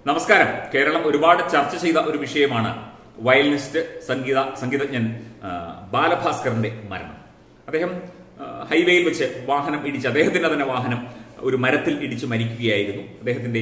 നമസ്കാരം. കേരളം ഒരുപാട് ചർച്ച ചെയ്ത ഒരു വിഷയമാണ് വയലിനിസ്റ്റ് സംഗീതജ്ഞൻ ബാലഭാസ്കറിന്റെ മരണം. അദ്ദേഹം ഹൈവേയിൽ വെച്ച് വാഹനം ഇടിച്ച് അദ്ദേഹത്തിന്റെ തന്നെ വാഹനം ഒരു മരത്തിൽ ഇടിച്ച് മരിക്കുകയായിരുന്നു. അദ്ദേഹത്തിന്റെ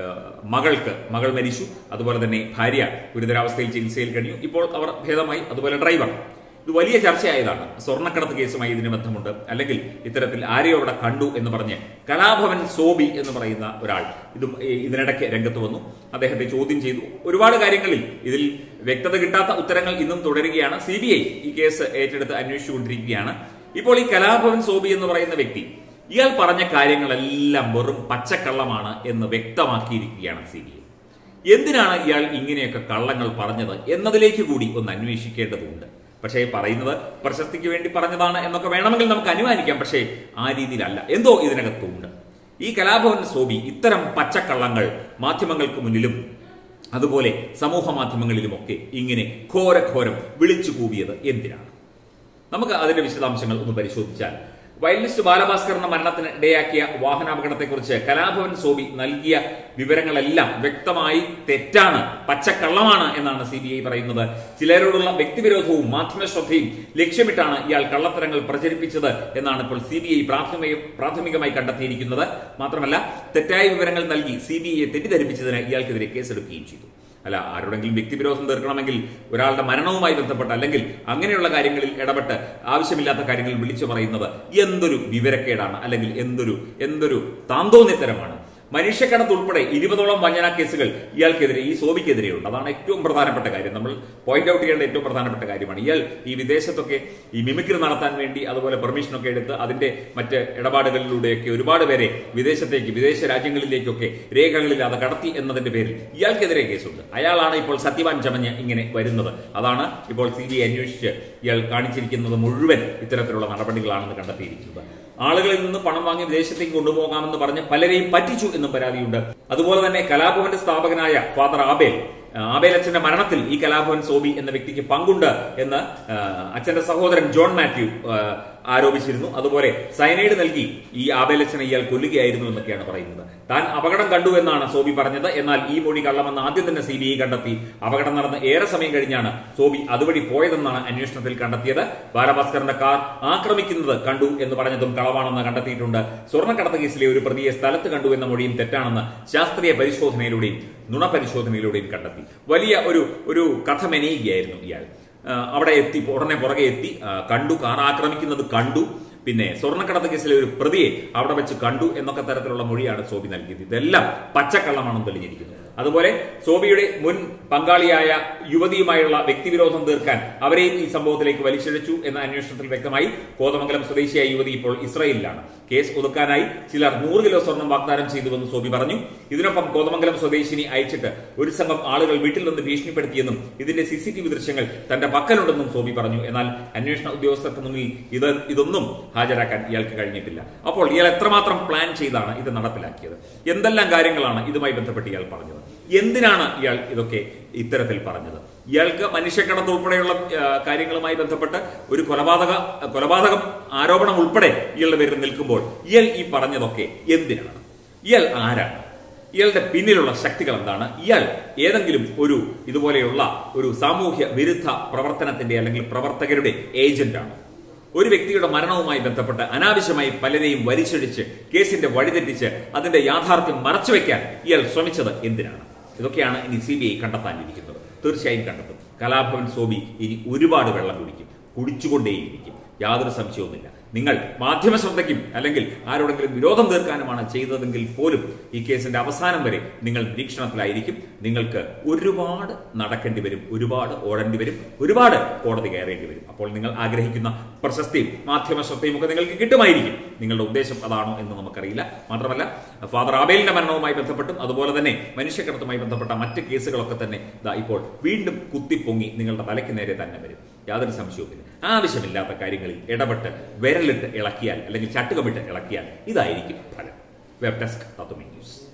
മകൾ മരിച്ചു. അതുപോലെ തന്നെ ഭാര്യ ഗുരുതരാവസ്ഥയിൽ ചികിത്സയിൽ കഴിഞ്ഞു. ഇപ്പോൾ അവർ ഭേദമായി. അതുപോലെ ഡ്രൈവർ. ഇത് വലിയ ചർച്ചയായതാണ്. സ്വർണ്ണക്കടത്ത് കേസുമായി ഇതിന് ബന്ധമുണ്ട്, അല്ലെങ്കിൽ ഇത്തരത്തിൽ ആരെയോ അവിടെ കണ്ടു എന്ന് പറഞ്ഞ് കലാഭവൻ സോബി എന്ന് പറയുന്ന ഒരാൾ ഇതിനിടയ്ക്ക് രംഗത്ത് വന്നു. അദ്ദേഹത്തെ ചോദ്യം ചെയ്തു. ഒരുപാട് കാര്യങ്ങളിൽ ഇതിൽ വ്യക്തത കിട്ടാത്ത ഉത്തരങ്ങൾ ഇന്നും തുടരുകയാണ്. CBI ഈ കേസ് ഏറ്റെടുത്ത് അന്വേഷിച്ചുകൊണ്ടിരിക്കുകയാണ്. ഇപ്പോൾ ഈ കലാഭവൻ സോബി എന്ന് പറയുന്ന വ്യക്തി ഇയാൾ പറഞ്ഞ കാര്യങ്ങളെല്ലാം വെറും പച്ചക്കള്ളമാണ് എന്ന് വ്യക്തമാക്കിയിരിക്കുകയാണ് CBI. എന്തിനാണ് ഇയാൾ ഇങ്ങനെയൊക്കെ കള്ളങ്ങൾ പറഞ്ഞത് എന്നതിലേക്ക് കൂടി ഒന്ന് അന്വേഷിക്കേണ്ടതുണ്ട്. പക്ഷേ പറയുന്നത് പ്രശസ്തിക്ക് വേണ്ടി പറഞ്ഞതാണ് എന്നൊക്കെ വേണമെങ്കിൽ നമുക്ക് അനുമാനിക്കാം. പക്ഷേ ആ രീതിയിലല്ല, എന്തോ ഇതിനകത്തുണ്ട്. ഈ കലാഭവൻ സോബി ഇത്തരം പച്ചക്കള്ളങ്ങൾ മാധ്യമങ്ങൾക്ക് മുന്നിലും അതുപോലെ സമൂഹ മാധ്യമങ്ങളിലുമൊക്കെ ഇങ്ങനെ ഘോരഘോരം വിളിച്ചു കൂവിയത് എന്തിനാണ്? നമുക്ക് അതിന്റെ വിശദാംശങ്ങൾ ഒന്ന് പരിശോധിച്ചാൽ, വയലിനിസ്റ്റ് ബാലഭാസ്കറിന്റെ മരണത്തിന് ഇടയാക്കിയ വാഹനാപകടത്തെക്കുറിച്ച് കലാഭവൻ സോബി നൽകിയ വിവരങ്ങളെല്ലാം വ്യക്തമായി തെറ്റാണ്, പച്ചക്കള്ളമാണ് എന്നാണ് CBI പറയുന്നത്. ചിലരോടുള്ള വ്യക്തിവിരോധവും മാധ്യമശ്രദ്ധയും ലക്ഷ്യമിട്ടാണ് ഇയാൾ കള്ളത്തരങ്ങൾ പ്രചരിപ്പിച്ചത് എന്നാണ് ഇപ്പോൾ CBI പ്രാഥമികമായി കണ്ടെത്തിയിരിക്കുന്നത്. മാത്രമല്ല, തെറ്റായ വിവരങ്ങൾ നൽകി CBIയെ തെറ്റിദ്ധരിപ്പിച്ചതിന് ഇയാൾക്കെതിരെ കേസെടുക്കുകയും ചെയ്തു. അല്ല, ആരോടെങ്കിലും വ്യക്തിവിരോധം തീർക്കണമെങ്കിൽ ഒരാളുടെ മരണവുമായി ബന്ധപ്പെട്ട് അല്ലെങ്കിൽ അങ്ങനെയുള്ള കാര്യങ്ങളിൽ ഇടപെട്ട് ആവശ്യമില്ലാത്ത കാര്യങ്ങൾ വിളിച്ചു പറയുന്നത് എന്തൊരു വിവരക്കേടാണ്, അല്ലെങ്കിൽ എന്തൊരു താന്തോന്നിത്തരമാണ്. മനുഷ്യക്കടത്ത് ഉൾപ്പെടെ 20ഓളം വഞ്ചനാ കേസുകൾ ഇയാൾക്കെതിരെ, ഈ സോബിക്കെതിരെയുണ്ട്. അതാണ് ഏറ്റവും പ്രധാനപ്പെട്ട കാര്യം. നമ്മൾ പോയിന്റ് ഔട്ട് ചെയ്യേണ്ട ഏറ്റവും പ്രധാനപ്പെട്ട കാര്യമാണ്. ഇയാൾ ഈ വിദേശത്തൊക്കെ ഈ മിമിക്രി നടത്താൻ വേണ്ടി അതുപോലെ പെർമിഷനൊക്കെ എടുത്ത് അതിന്റെ മറ്റ് ഇടപാടുകളിലൂടെയൊക്കെ ഒരുപാട് പേരെ വിദേശ രാജ്യങ്ങളിലേക്കൊക്കെ രേഖകളില്ലാതെ കടത്തി എന്നതിന്റെ പേരിൽ ഇയാൾക്കെതിരെ കേസുണ്ട്. അയാളാണ് ഇപ്പോൾ സത്യവാൻ ചമഞ്ഞ് ഇങ്ങനെ വരുന്നത്. അതാണ് ഇപ്പോൾ CBI അന്വേഷിച്ച് ഇയാൾ കാണിച്ചിരിക്കുന്നത് മുഴുവൻ ഇത്തരത്തിലുള്ള നടപടികളാണെന്ന് കണ്ടെത്തിയിരിക്കുന്നത്. ആളുകളിൽ നിന്ന് പണം വാങ്ങി വിദേശത്തേക്ക് കൊണ്ടുപോകാമെന്ന് പറഞ്ഞ് പലരെയും പറ്റിച്ചു എന്നും പരാതിയുണ്ട്. അതുപോലെ തന്നെ കലാഭവന്റെ സ്ഥാപകനായ ഫാദർ ആബേൽ അച്ഛന്റെ മരണത്തിൽ ഈ കലാഭവൻ സോബി എന്ന വ്യക്തിക്ക് പങ്കുണ്ട് എന്ന് അച്ഛന്റെ സഹോദരൻ ജോൺ മാത്യു ആരോപിച്ചിരുന്നു. അതുപോലെ സയനൈഡ് നൽകി ഈ ആബേലച്ഛനെ ഇയാൾ കൊല്ലുകയായിരുന്നു എന്നൊക്കെയാണ് പറയുന്നത്. താൻ അപകടം കണ്ടു എന്നാണ് സോബി പറഞ്ഞത്. എന്നാൽ ഈ മൊഴി കള്ളമെന്ന് ആദ്യം തന്നെ CBI കണ്ടെത്തി. അപകടം നടന്ന് ഏറെ സമയം കഴിഞ്ഞാണ് സോബി അതുവഴി പോയതെന്നാണ് അന്വേഷണത്തിൽ കണ്ടെത്തിയത്. ബാലഭാസ്കറിന്റെ കാർ ആക്രമിക്കുന്നത് കണ്ടു എന്ന് പറഞ്ഞതും കളവാണെന്ന് കണ്ടെത്തിയിട്ടുണ്ട്. സ്വർണ്ണക്കടത്ത് കേസിലെ ഒരു പ്രതിയെ സ്ഥലത്ത് കണ്ടു എന്ന മൊഴിയും തെറ്റാണെന്ന് ശാസ്ത്രീയ പരിശോധനയിലൂടെയും നുണപരിശോധനയിലൂടെയും കണ്ടെത്തി. വലിയ ഒരു കഥ മെനയുകയായിരുന്നു ഇയാൾ. അവിടെ എത്തി, ഉടനെ പുറകെ എത്തി, കണ്ടു, കാർ ആക്രമിക്കുന്നത് കണ്ടു, പിന്നെ സ്വർണ്ണക്കടത്ത് കേസിലെ ഒരു പ്രതിയെ അവിടെ വെച്ച് കണ്ടു എന്നൊക്കെ തരത്തിലുള്ള മൊഴിയാണ് സോബി നൽകിയത്. ഇതെല്ലാം പച്ചക്കള്ളമാണെന്ന് തെളിഞ്ഞിരിക്കുന്നു. അതുപോലെ സോബിയുടെ മുൻ പങ്കാളിയായ യുവതിയുമായുള്ള വ്യക്തിവിരോധം തീർക്കാൻ അവരെയും ഈ സംഭവത്തിലേക്ക് വലിച്ചിഴച്ചു എന്ന അന്വേഷണത്തിൽ വ്യക്തമായി. കോതമംഗലം സ്വദേശിയായ യുവതി ഇപ്പോൾ ഇസ്രായേലിലാണ്. കേസ് ഒതുക്കാനായി ചിലർ 100 കിലോ സ്വർണം വാഗ്ദാനം ചെയ്തുവെന്ന് സോബി പറഞ്ഞു. ഇതിനൊപ്പം കോതമംഗലം സ്വദേശിനി അയച്ചിട്ട് ഒരു സംഘം ആളുകൾ വീട്ടിൽ നിന്ന് ഭീഷണിപ്പെടുത്തിയെന്നും ഇതിന്റെ CCTV ദൃശ്യങ്ങൾ തന്റെ പക്കലുണ്ടെന്നും സോബി പറഞ്ഞു. എന്നാൽ അന്വേഷണ ഉദ്യോഗസ്ഥർക്ക് മുന്നിൽ ഇതൊന്നും ഹാജരാക്കാൻ ഇയാൾക്ക് കഴിഞ്ഞിട്ടില്ല. അപ്പോൾ ഇയാൾ എത്രമാത്രം പ്ലാൻ ചെയ്താണ് ഇത് നടപ്പിലാക്കിയത്? എന്തെല്ലാം കാര്യങ്ങളാണ് ഇതുമായി ബന്ധപ്പെട്ട് ഇയാൾ പറഞ്ഞത്? എന്തിനാണ് ഇയാൾ ഇതൊക്കെ ഇത്തരത്തിൽ പറഞ്ഞത്? ഇയാൾക്ക് മനുഷ്യക്കടത്ത് ഉൾപ്പെടെയുള്ള കാര്യങ്ങളുമായി ബന്ധപ്പെട്ട് ഒരു കൊലപാതകം ആരോപണം ഉൾപ്പെടെ ഇയാളുടെ പേരിൽ നിൽക്കുമ്പോൾ ഇയാൾ ഈ പറഞ്ഞതൊക്കെ എന്തിനാണ്? ഇയാൾ ആരാണ്? ഇയാളുടെ പിന്നിലുള്ള ശക്തികൾ എന്താണ്? ഇയാൾ ഏതെങ്കിലും ഇതുപോലെയുള്ള ഒരു സാമൂഹ്യ വിരുദ്ധ പ്രവർത്തനത്തിന്റെ അല്ലെങ്കിൽ പ്രവർത്തകരുടെ ഏജന്റാണ്? ഒരു വ്യക്തിയുടെ മരണവുമായി ബന്ധപ്പെട്ട് അനാവശ്യമായി പലരെയും വലിച്ചിടിച്ച് കേസിന്റെ വഴിതെറ്റിച്ച് അതിന്റെ യാഥാർത്ഥ്യം മറച്ചുവെക്കാൻ ഇയാൾ ശ്രമിച്ചത് എന്തിനാണ്? ഇതൊക്കെയാണ് ഇനി CBI കണ്ടെത്താനിരിക്കുന്നത്. തീർച്ചയായും കണ്ടെത്തും. കലാഭവൻ സോബി ഇനി ഒരുപാട് വെള്ളം കുടിച്ചുകൊണ്ടേയിരിക്കും, യാതൊരു സംശയവുമില്ല. നിങ്ങൾ മാധ്യമ ശ്രദ്ധയ്ക്കും അല്ലെങ്കിൽ ആരോടെങ്കിലും വിരോധം തീർക്കാനുമാണ് ചെയ്തതെങ്കിൽ പോലും ഈ കേസിന്റെ അവസാനം വരെ നിങ്ങൾ നിരീക്ഷണത്തിലായിരിക്കും. നിങ്ങൾക്ക് ഒരുപാട് നടക്കേണ്ടി വരും, ഒരുപാട് ഓടേണ്ടി വരും, ഒരുപാട് കോടതി കയറേണ്ടി വരും. അപ്പോൾ നിങ്ങൾ ആഗ്രഹിക്കുന്ന പ്രശസ്തിയും മാധ്യമ ശ്രദ്ധയും ഒക്കെ നിങ്ങൾക്ക് കിട്ടുമായിരിക്കും. നിങ്ങളുടെ ഉദ്ദേശം അതാണോ എന്ന് നമുക്കറിയില്ല. മാത്രമല്ല, ഫാദർ ആബേലിന്റെ മരണവുമായി ബന്ധപ്പെട്ടും അതുപോലെ തന്നെ മനുഷ്യക്കടത്തുമായി ബന്ധപ്പെട്ട മറ്റ് കേസുകളൊക്കെ തന്നെ ഇപ്പോൾ വീണ്ടും കുത്തിപ്പൊങ്ങി നിങ്ങളുടെ തലയ്ക്ക് നേരെ തന്നെ വരും. യാതൊരു സംശയവുമില്ല. ആവശ്യമില്ലാത്ത കാര്യങ്ങളിൽ ഇടപെട്ട് വിരലിട്ട് ഇളക്കിയാൽ അല്ലെങ്കിൽ ചട്ടുകമിട്ട് ഇളക്കിയാൽ ഇതായിരിക്കും ഫലം. Web desk Tatwamayi news.